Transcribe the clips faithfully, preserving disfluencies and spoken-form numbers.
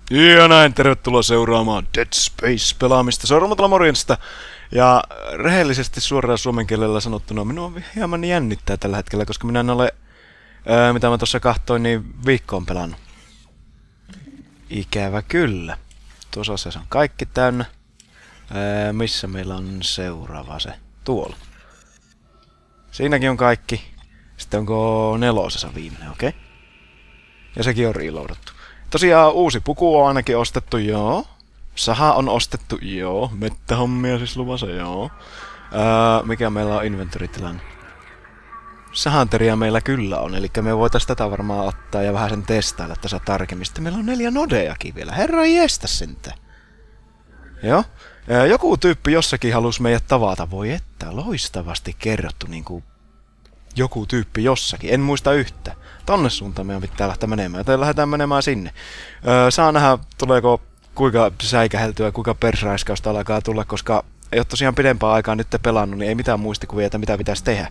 Ja näin, tervetuloa seuraamaan Dead Space-pelaamista seuraamalla morjensta. Ja rehellisesti suoraan suomen kielellä sanottuna minua hieman jännittää tällä hetkellä, koska minä en ole, ää, mitä mä tuossa kahtoin, niin viikkoon pelannut. Ikävä kyllä. Tuossa se on kaikki täynnä. Ää, missä meillä on seuraava se? Tuolla. Siinäkin on kaikki. Sitten onko nelosessa viimeinen, okei? Okay? Ja sekin on reloadattu. Tosiaan uusi puku on ainakin ostettu, joo. Saha on ostettu, joo. Mettähommia siis luvassa, joo. Öö, mikä meillä on inventory-tilanne? Sahanteria meillä kyllä on, eli me voitais tätä varmaan ottaa ja vähän sen testailla tässä tarkemmin. Sitten meillä on neljä nodeakin vielä, herra jestä sentään. Joo. Öö, joku tyyppi jossakin halusi meidät tavata, voi että, loistavasti kerrottu niinku... Joku tyyppi jossakin, en muista yhtä. Tonne suuntaan meidän pitää lähteä menemään, joten lähdetään menemään sinne. Öö, saa nähdä, tuleeko kuinka säikäheltyä, kuinka persraiskausta alkaa tulla, koska ei ole tosiaan pidempään aikaa nyt pelannut, niin ei mitään muistikuvia, että mitä pitäisi tehdä.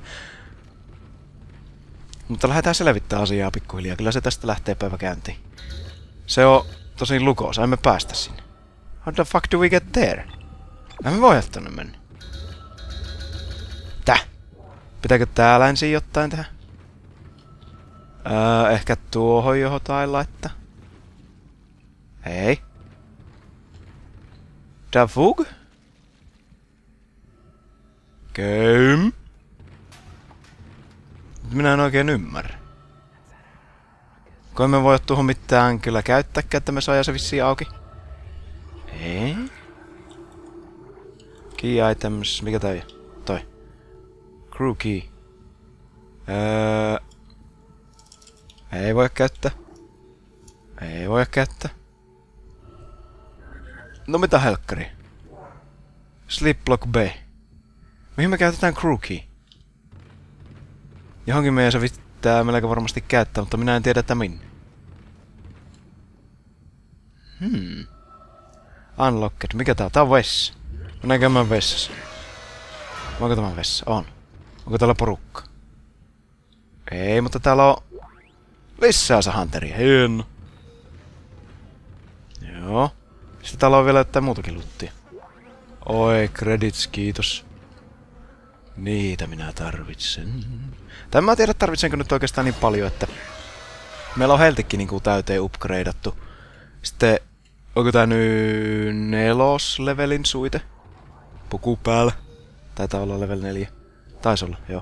Mutta lähdetään selvittämään asiaa pikkuhiljaa, kyllä se tästä lähtee päivä käyntiin. Se on tosi lukos, emme päästä sinne. How the fuck do we get there? Emme voi tonne mennä. Täh? Pitääkö täällä ensin jotain tehdä? Öö, ehkä tuohon jotain laittaa. Hei. Da fug? Köym? Minä en oikein ymmärrä. Kun emme voi tuohon mitään kyllä käyttääkään, että me saadaan se vissiin auki. Ei. Key items, mikä tää on? Toi. Crew key. Öö... Ei voi käyttää. Ei voi käyttää. No mitä helkkari? Sleep block B. Mihin me käytetään crew key? Johonkin meidän se pitää melkein varmasti käyttää, mutta minä en tiedä, että minne. Hmm. Unlocked. Mikä tää on? Tää on vessa. Mennään käymään vessassa. Onko tämä vessa? On. Onko täällä porukka? Ei, mutta täällä on... Lisää sahanteria. Hieno. Joo. Sitten täällä on vielä jotain muutakin luttia. Oi, credits, kiitos. Niitä minä tarvitsen. Tai mä tiedä, tarvitsenko nyt oikeastaan niin paljon, että... Meillä on heltikin niinku täyteen upgradeattu. Sitten... Onko tää nyt neloslevelin suite? Puku päällä. Taitaa olla level neljä. Taisi olla, joo.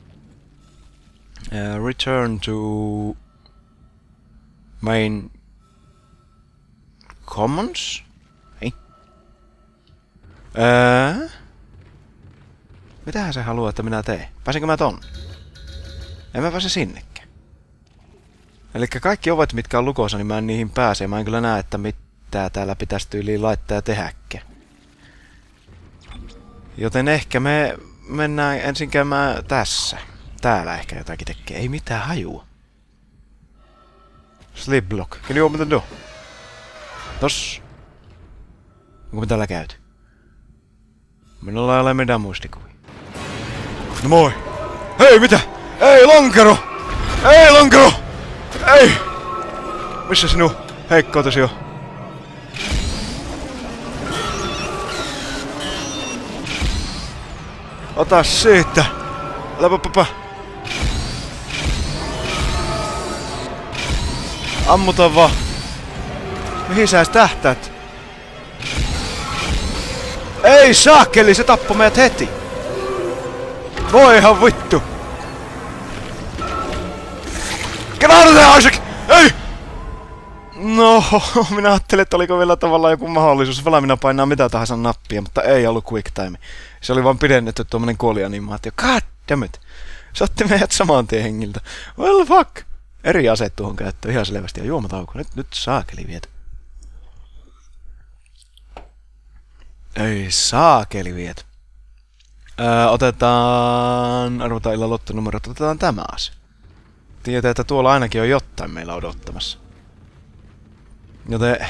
Uh, return to... Main... Commons? Ei. Uh... Mitähän se haluaa, että minä teen? Pääsenkö mä ton? En mä pääse sinnekään. Elikkä kaikki ovet, mitkä on lukossa, niin mä en niihin pääse. Mä en kyllä näe, että mitä täällä pitäisi tyyliin laittaa ja tehdäkään. Joten ehkä me mennään ensin käymään tässä. Täällä ehkä jotakin tekee. Ei mitään hajua. Sleep block. Can you open the door? Tos. Onko me täällä käyty? Minulla ei ole mitään muistikuvia. No moi! Hei, mitä? Ei, lonkero! Ei, lonkero! Ei! Missä sinun heikkoutesi on? Ota siitä! Läpäpäpä! Ammuta vaan! Mihin sä edes tähtäät? Ei saakeli, se tappoi meidät heti! Voi ihan vittu! Get out of there, Isaac! Ei! No, minä ajattelin, että oliko vielä tavallaan joku mahdollisuus valmiina painaa mitä tahansa nappia, mutta ei ollut quick time. Se oli vaan pidennetty tuommoinen kuolianimaatio. God damn it! Se otti meidät saman tien hengiltä. Well fuck! Eri aseet tuohon käyttöön ihan selvästi ja juomatauko. Nyt, nyt saakeli vietä. Ei saakeli vietä. Öö, otetaan... Arvotaan illan lottonumerot. Otetaan tämä ase. Tietää, että tuolla ainakin on jotain meillä odottamassa. Joten...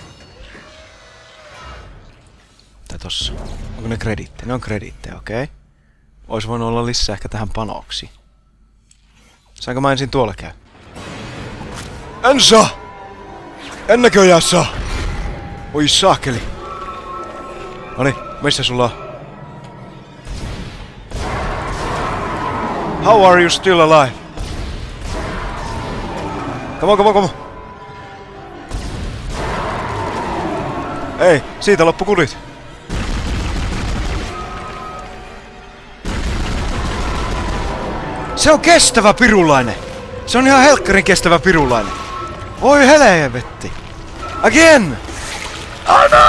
Tää tossa. Onko ne krediittejä? Ne on krediittejä, okei. Okay. Ois voinut olla lisää ehkä tähän panoksiin. Saanko mä ensin tuolla käy? En saa! En näköjään saa! Oi saakeli. Noniin, missä sulla on? How are you still alive? Come on, come on, come on. Ei, siitä loppu kulit. Se on kestävä pirulainen. Se on ihan helkkarin kestävä pirulainen. Oi helvetti. Again! Oh no!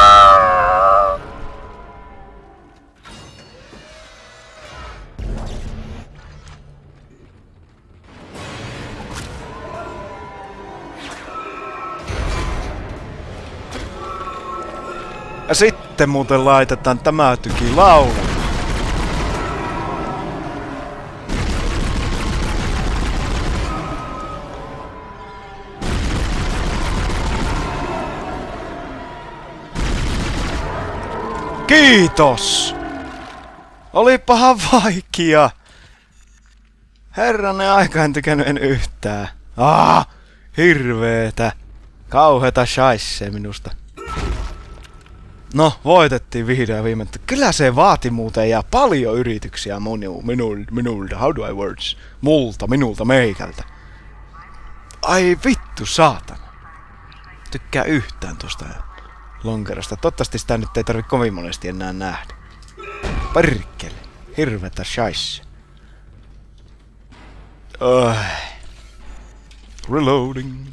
Ja sitten muuten laitetaan tämä tyki laulu. Kiitos! Olipahan vaikea. Herranen aika en tykännyt en yhtään. Ah, hirveetä. Kauheeta shaisee minusta. No, voitettiin vihdoin ja viimein. Kyllä se vaati muuten ja paljon yrityksiä minu, minulta, minulta, how do I words? Multa, minulta, meikältä. Ai vittu, saatana. Tykkää yhtään tosta lonkerosta. Toivottavasti sitä nyt ei tarvi kovin monesti enää nähdä. Perkele. Hirvetä shaisse. Oh. Reloading.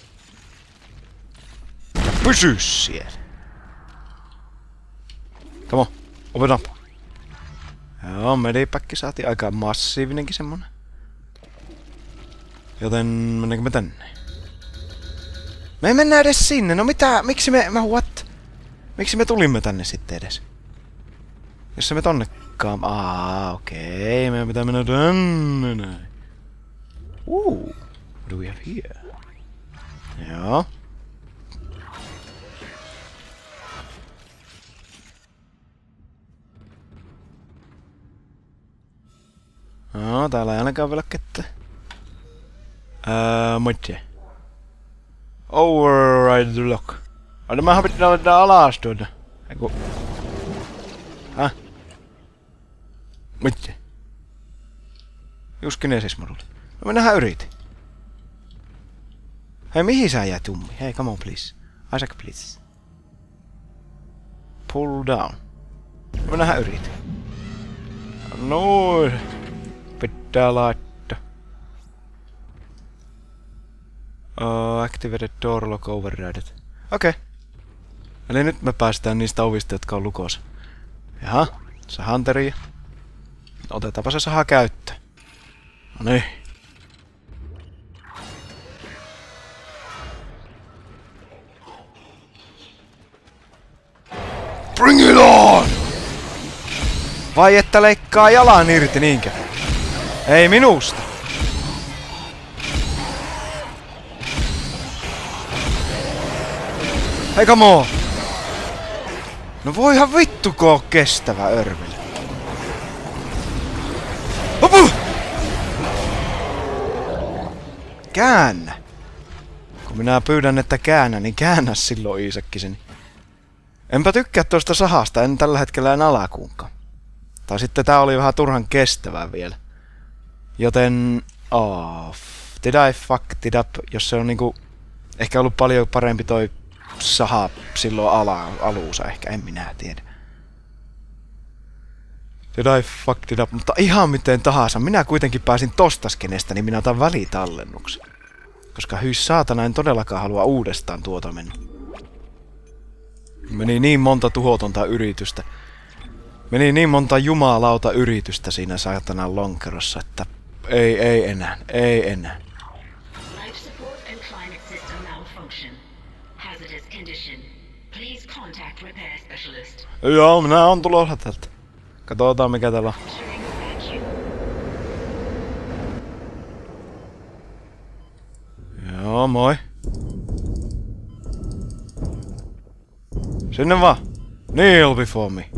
Pysy siellä. Come on, open up. Joo, medipäkki saatiin aika massiivinenkin semmonen. Joten mennäänkö me tänne? Me ei mennä edes sinne, no mitä, miksi me, mä what? Miksi me tulimme tänne sitten edes? Jos me tonnekaan, aa okei, okay. Meidän pitää mennä tänne näin. Uh, what do we have here? Joo. No, täällä ei ainakaan vielä kettä. Öö, moitse. Override the lock. Ai, mähän pitää laittaa alas tuota. Eiku... Häh? Moitse. Just kinesis-moduuli. No mennähän yritin. Hei, mihin sä jäät tummi? Hei, come on please. Isaac please. Pull down. No mennähän yritin. Noin. Pitää laittaa. Uh, activated door lock overrided. Okei. Okay. Eli nyt me päästään niistä ovista, jotka on lukossa. Jaha, se Hunteri. Otetaanpa se saha käyttöön. Noniin. Bring it on! Vai että leikkaa jalan irti niinkö? Ei minusta! Hei come on! No voihan vittuko oo kestävä örville. Hopu! Käännä! Kun minä pyydän, että käännä, niin käännä silloin Iisakkiseni. Enpä tykkää tuosta sahasta, en tällä hetkellä en alakuunkaan. Tai sitten tää oli vähän turhan kestävää vielä. Joten... Oh, did I fuck it up? Jos se on niinku... Ehkä ollut paljon parempi toi saha silloin ala, alussa ehkä, en minä tiedä. Did I fuck it up? Mutta ihan miten tahansa, minä kuitenkin pääsin tosta skenestä, niin minä otan välitallennuksen. Koska hyi saatana, en todellakaan halua uudestaan tuota mennä. Meni niin monta tuhotonta yritystä. Meni niin monta jumalauta yritystä siinä saatanan lonkerossa, että ei, ei enää, ei enää. Joo, minä oon tulossa tältä. Katsotaan mikä täällä on. Joo, moi. Sinne vaan. Kneel before me.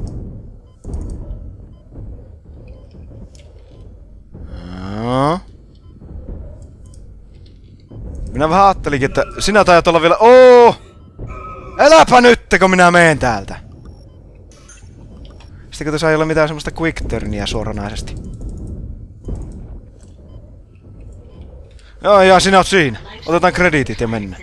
Joo. Minä vähän ajattelinkin, että sinä tajat olla vielä... Oo! Äläpä nyt, kun minä meen täältä! Sitten kun tässä ei ole mitään semmoista quick turnia suoranaisesti. Joo, ja sinä oot siinä. Otetaan krediitit ja mennä.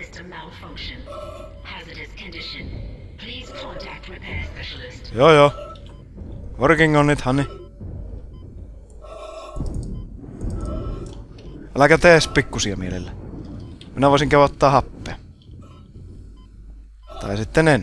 Joo, joo. Working on it, honey. Äläkä tee pikkusia mielellä. Minä voisin käydä ottaa happea. Tai sitten en.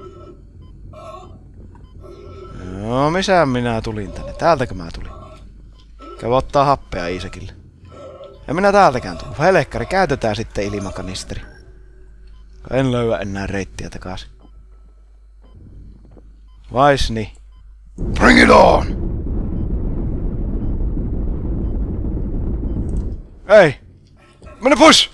No, missä minä tulin tänne? Täältäkö mä tulin? Käydä ottaa happea Iisekille. Ja minä täältäkään tullut. Helekkari, käytetään sitten ilmakanisteri. En löydä enää reittiä takaisin. Vais niin. Bring it on! Ei! Mene pois!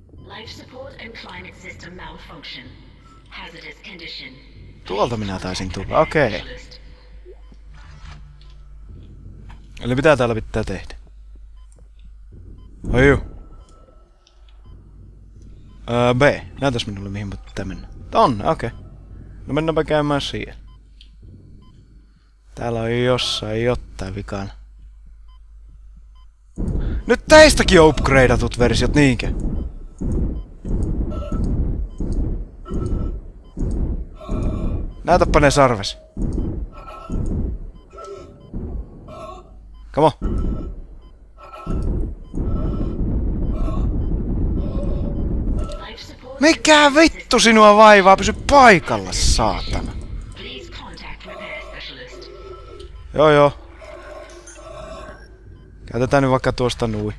Tuolta minä taisin tulla, okei. Okay. Eli mitä täällä pitää tehdä? Ai juu. Öö, B. Näytäs minulle mihin pitää mennä. On, okei. Okay. No mennäänpä käymään siihen. Täällä on jossain jotain vikana. Nyt teistäkin on upgradeatut versiot, niinkö? Näytäpä ne sarves. Come on. Mikä vittu sinua vaivaa? Pysy paikalla, saatana. Joo joo. Käytetään nyt vaikka tuosta nui.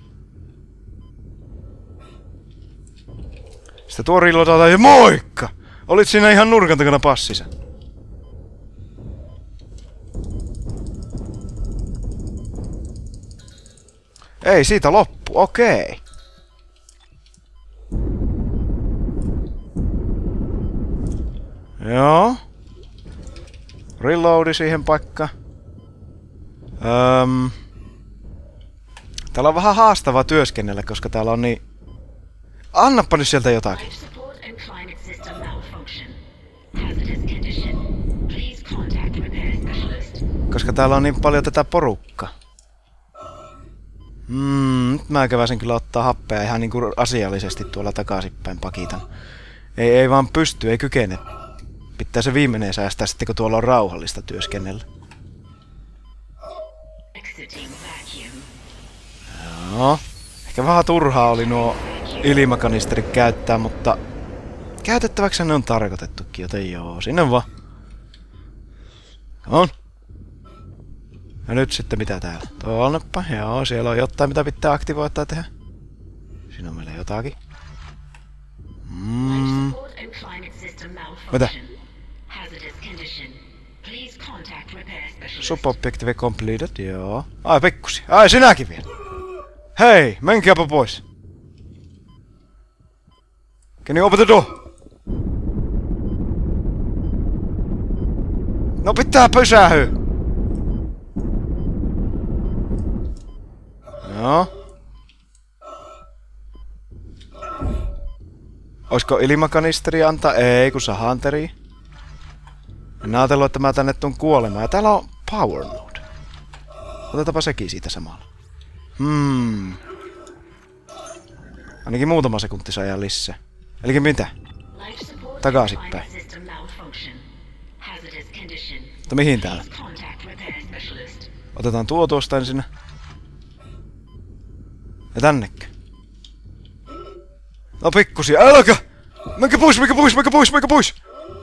Sitten tuo rillotaan ja moikka! Olit siinä ihan nurkan takana passissa. Ei, siitä loppu, okei. Joo. Reloadi siihen paikkaan. Öm. Täällä on vähän haastavaa työskennellä, koska täällä on niin... Annappa nyt sieltä jotakin. Koska täällä on niin paljon tätä porukkaa. Hmm, nyt mä käväsin kyllä ottaa happea ihan niinku asiallisesti tuolla takaisinpäin pakitan. Ei, ei vaan pysty, ei kykene. Pitää se viimeinen säästää sitten, kun tuolla on rauhallista työskennellä. Joo. Ehkä vähän turhaa oli nuo ilmakanisterit käyttää, mutta... Käytettäväksi ne on tarkoitettukin, joten joo, sinne vaan. Come on. Ja nyt sitten mitä täällä? Tuonnepä, joo, siellä on jotain mitä pitää aktivoittaa tehdä. Siinä on meillä jotakin. Mm. Mitä? Sub-objective completed, joo. Ai pikkusi, ai sinäkin vielä. Hei, menkääpä pois. Can you open the door? No pitää pysähyä. Joo. Oisko ilmakanisteri antaa? Ei, kun sahanteri. En ajatellut, että mä tänne tuun kuolemaan. Ja täällä on power node. Otetaanpa sekin siitä samalla. Hmm. Ainakin muutama sekunti saa jää lisää. Elikkä mitä? Takaisinpäin. Mutta mihin täällä? Otetaan tuo tuosta ensin. Ja tännekö? No pikkusia, älkää! Menkää pois, menkää pois, menkää pois, menkää pois!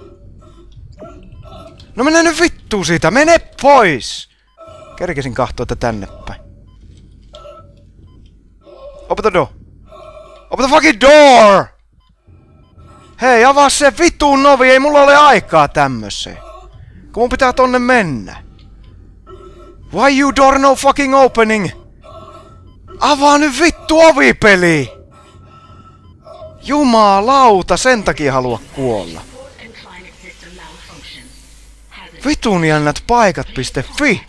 No mennään nyt vittuun siitä, mene pois! Kerkesin kahtoa, että tänne päin. Open the door! Open the fucking door! Hei, avaa se vittuun novi, ei mulla ole aikaa tämmöseen. Kun mun pitää tonne mennä. Why you door no fucking opening? Avaa nyt vittu ovipeli! Jumalauta, sen takia halua kuolla. Vitun jännät paikat.fi.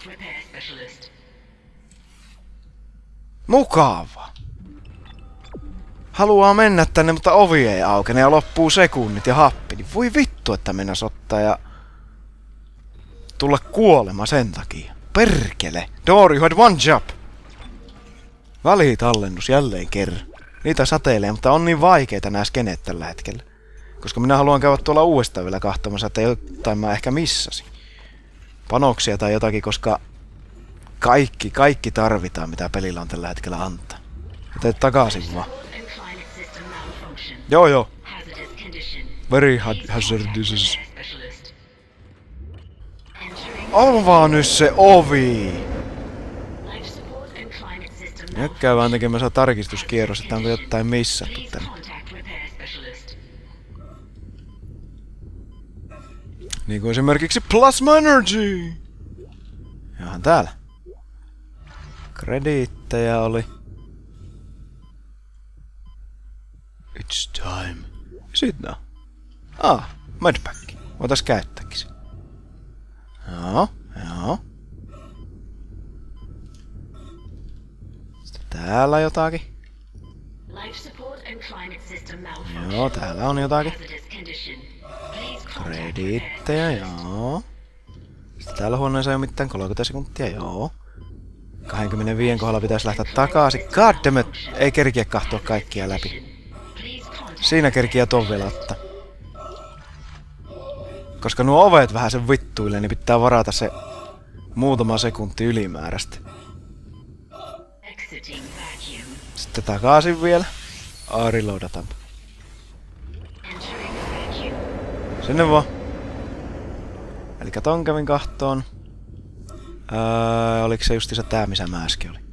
Mukava. haluaa mennä tänne, mutta ovi ei aukene ja loppuu sekunnit ja happi. Niin voi vittu, että mennä ottaa ja tulla kuolema sen takia. Perkele! Door, you had one job! Välitallennus jälleen kerran. Niitä sateilee, mutta on niin vaikeita nämä skeneet tällä hetkellä. Koska minä haluan käydä tuolla uudestaan vielä kahtomassa, että jotain mä ehkä missasin. Panoksia tai jotakin, koska kaikki, kaikki tarvitaan, mitä pelillä on tällä hetkellä antaa. Teet takaisin vaan. Joo joo. Very hazardous. Avaa nyt se ovi! Nyt käy vaan tekemässä tarkistuskierros, että onko jotain missattu tänne. Niin kuin esimerkiksi Plasma Energy! Johan täällä. Krediittejä oli. It's time. Sit now. Ah, medpack. Voitais käyttääkin se. Joo, joo. Sitten täällä jotakin. Joo, täällä on jotakin. Krediittejä, joo. Sitten täällä huoneessa ei ole mitään kolmekymmentä sekuntia, joo. kaksikymmentäviisi kohdalla pitäisi lähteä takaisin. Goddammit! Ei kerkiä kahtoa kaikkia läpi. Siinä kerkiä ton vielä ottaa. Koska nuo ovet vähän sen vittuille, niin pitää varata se muutama sekunti ylimääräistä. Sitten takaisin vielä. Ah, reloadataan. Sinne vaan. Elikkä ton kävin kahtoon. Öö, oliko se justiinsa tää, missä mä äsken oli?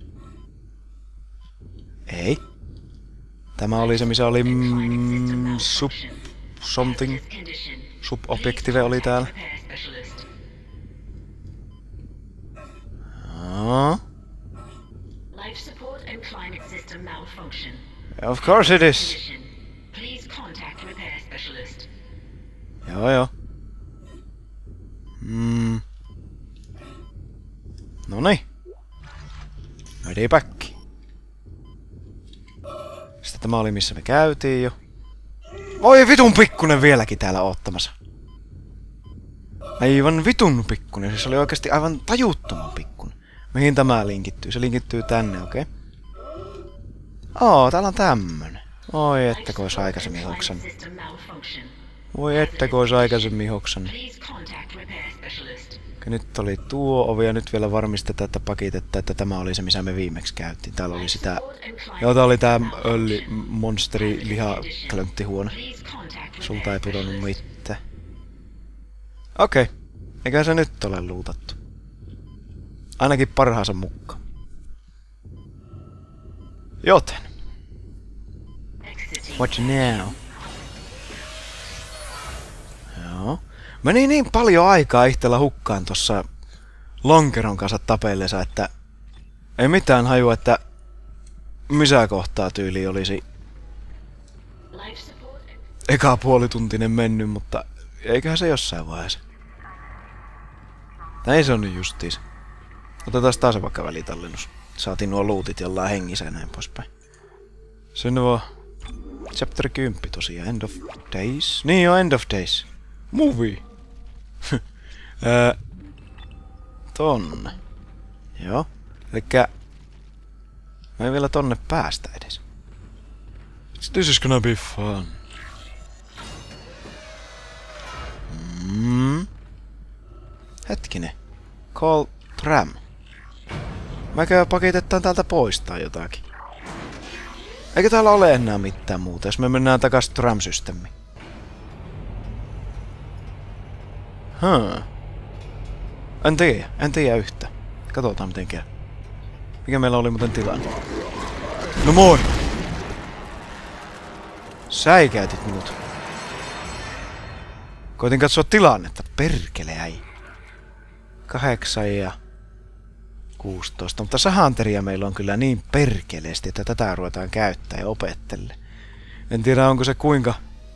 Ei. Tämä oli se, missä oli mm, sub... something. Subobjektive oli täällä. Joo. Of course it is. Joo joo. Mm. Noniin. Ready back. Sitten tämä oli missä me käytiin jo. Oi vitun pikkunen vieläkin täällä oottamassa. Aivan vitun pikkunen. Siis oli oikeasti aivan tajuttoman pikkunen. Mihin tämä linkittyy? Se linkittyy tänne, okei. Okay. Oo, täällä on tämmönen. Oi ettäkö ois aikaisemmin hoksan. Voi ettäkö ois aikaisemmin hoksan. Nyt oli tuo ovi ja nyt vielä varmistetaan, että pakitetta, että tämä oli se, missä me viimeksi käytiin. Täällä oli sitä... Joo, tää oli tää ölli, monsteri, liha, klönttihuone. Sulta ei pudonnut mitään. Okei. Okay. Eikä se nyt ole luutattu. Ainakin parhaansa mukaan. Joten. What now? Joo. Meni niin paljon aikaa ihtellä hukkaan tossa lonkeron kanssa tapellessa, että ei mitään hajua, että missä kohtaa tyyli olisi eka puolituntinen mennyt, mutta eiköhän se jossain vaiheessa. Näin se on nyt justiis. Otetaan taas vaikka välitallennus. Saatiin nuo lootit jollain hengissä ja näin poispäin. Sen vaan chapter kymmenen tosiaan, End of Days. Niin jo, End of Days. Movie. öö, tonne. Joo. Elikkä mä en vielä tonne päästä edes. This is gonna be fun. Mm. Hetkinen. Call tram. Mäkö paketetaan täältä poistaa jotakin. Eikö täällä ole enää mitään muuta, jos me mennään takas tram-systeemiin? Huh. En tiedä, en tiedä yhtä. Katsotaan miten käy. Mikä meillä oli muuten tilanne? No moi! Säikäytit minut. Koitin katsoa tilannetta. Perkele äi. Kahdeksan ja kuusitoista. Mutta sahanteria meillä on kyllä niin perkeleesti, että tätä ruvetaan käyttää ja opettele. En tiedä onko se kuinka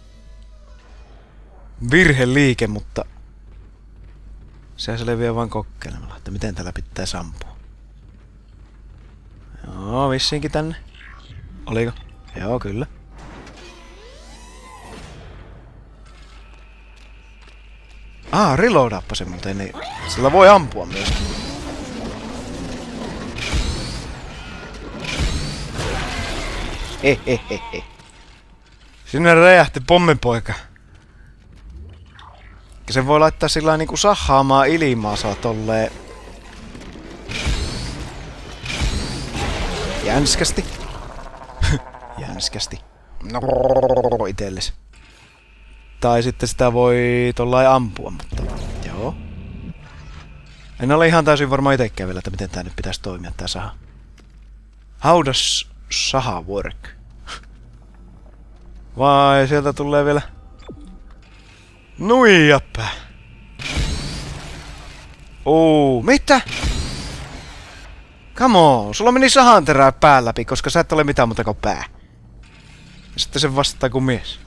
virheliike, mutta sehän selviää vain kokeilemalla, että miten täällä pitää sampua. Joo, vissiinkin tänne. Oliko? Joo, kyllä. Ah, reloadappa se muuten, niin sillä voi ampua myös. Hehehehe. Sinne räjähti pommipoika. Se voi laittaa sillä niinku sahaamaan ilmaansa tolleen jänskästi. Jänskästi. No, itelles. Tai sitten sitä voi tollain ampua, mutta joo. En ole ihan täysin varma itekään vielä, että miten tää nyt pitäisi toimia tää saha. How does saha work? Vai sieltä tulee vielä nuijapä. Oo, mitä? Come on, sulla meni sahanterää pää läpi, koska sä et ole mitään muuta kuin pää. Ja sitten se vastaa kuin mies.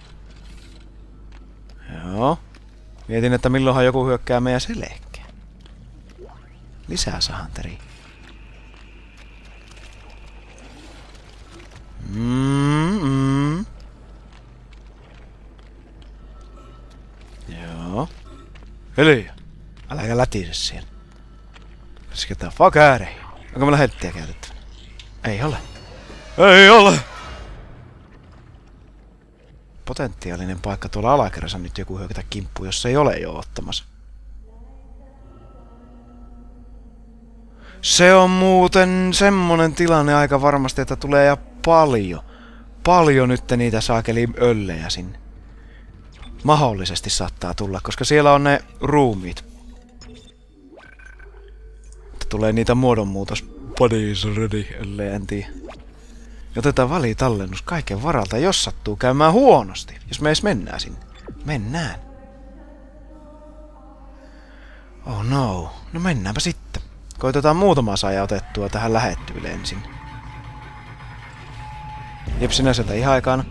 Joo. Mietin, että milloinhan joku hyökkää meidän selkään. Lisää sahanteria. Mm, mm. Joo. Hiljaa. Äläkä lätise siellä. Let's get the fuck out of here. Onko meillä helttiä käytettävänä? Ei ole. Ei ole! Potentiaalinen paikka tuolla alakerrassa nyt joku hyökätä kimppuun, jos ei ole jo ottamassa. Se on muuten semmonen tilanne aika varmasti, että tulee ja paljon. Paljon nyt niitä saakeli öllejä sinne. Mahdollisesti saattaa tulla, koska siellä on ne ruumiit. Tulee niitä muodonmuutos bodies ready, ellei en tiedä. Otetaan valitallennus kaiken varalta, jos sattuu käymään huonosti. Jos me edes mennään sinne. Mennään. Oh no. No mennäänpä sitten. Koitetaan muutama saaja otettua tähän lähettyille ensin. Jep, sinä sieltä ihan aikana.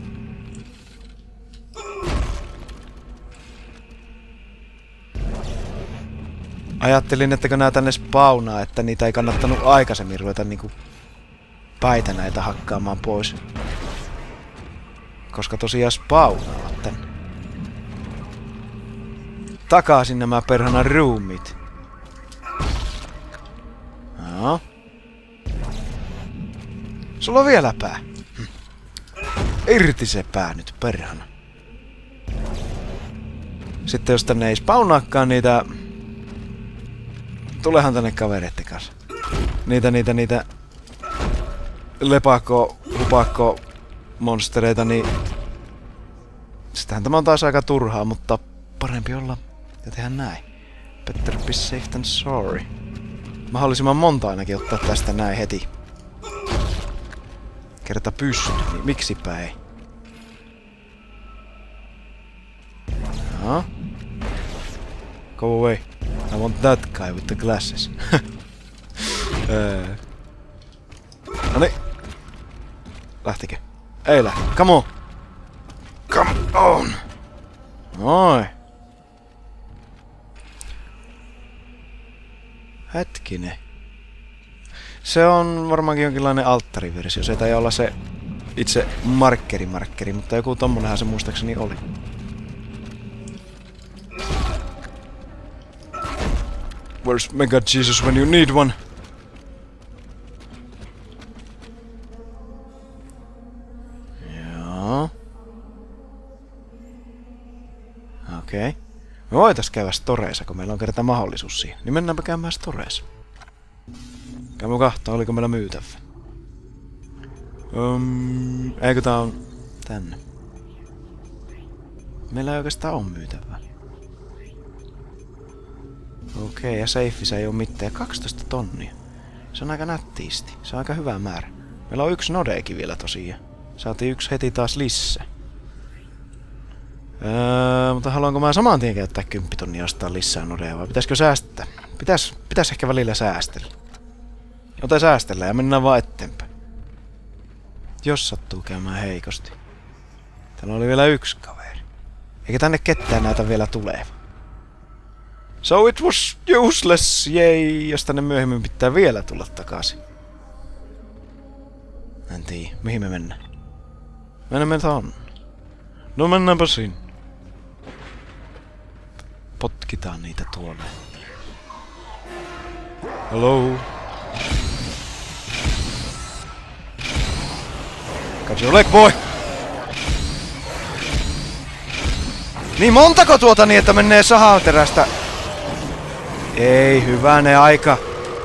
Ajattelin, että kun nää tänne spawnaa, että niitä ei kannattanut aikaisemmin ruveta niinku päitä näitä hakkaamaan pois. Koska tosiaan spawnaavat tänne. Takaisin nämä perhana ruumit. Joo. Sulla on vielä pää. Hm. Irti se pää nyt, perhana. Sitten jos tänne ei spawnaakaan niitä... Tulehan tänne kavereitten kanssa. Niitä, niitä, niitä... Lepakko, hupakko, monstereita, niin... Sitähän tämä on taas aika turhaa, mutta parempi olla ja tehdä näin. Better be safe than sorry. Mahdollisimman monta ainakin ottaa tästä näin heti. Kerta pystyy, niin miksipä ei. Joo. Go away. I want that guy with the glasses. Noniin. Lähtikö? Ei lähti. Come on. Come on. Noin. Hetkinen. Se on varmaankin jonkinlainen alttariversio. Se ei olla se itse markkeri-markkeri, mutta joku tommonenhan se muistaakseni oli. Where's Mega Jesus when you need one? Joo. Okei. Okay. Me voitais käydä storeissa, kun meillä on kerta mahdollisuus siihen. Niin mennäänpä käymään storeissa. Käymme kahtoa, oliko meillä myytävä. Um, eikö tää on tänne? Meillä ei oikeastaan on myytävää. Okei, okay, ja safeissä ei oo mitään. kaksitoista tonnia. Se on aika nättiisti. Se on aika hyvä määrä. Meillä on yksi nodeekin vielä tosiaan. Saatiin yksi heti taas lisää. Öö, mutta haluanko mä saman tien käyttää kymmenen tonnia ostaa lisää nodeja vai pitäisikö säästää? Pitäis, pitäis ehkä välillä säästellä. Joten säästellään ja mennään vaan eteenpäin. Jos sattuu käymään heikosti. Täällä oli vielä yksi kaveri. Eikä tänne ketään näitä vielä tuleva. So it was useless, jei, jos tänne myöhemmin pitää vielä tulla takaisin. En tiedä, mihin me mennään. Mennään tonne. No mennäänpä sinne. Pot tutkitaan niitä tuolla. Hello? Got your leg, boy! Niin montako tuota niin, että menee sahaterästä? Ei, hyvänen aika.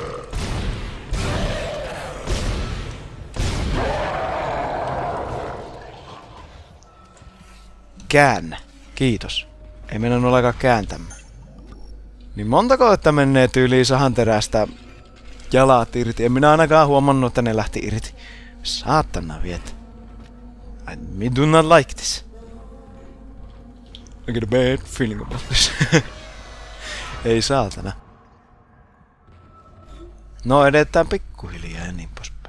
Käännä. Kiitos. Ei mennä ollenkaan kääntämään. Niin montako, että menee tyyliin sahanterästä jalat irti? En minä ainakaan huomannut, että ne lähti irti. Saatana viet. I me do not like this. I get a bad feeling about this. Ei saatana. No edetään pikkuhiljaa ja niin pois.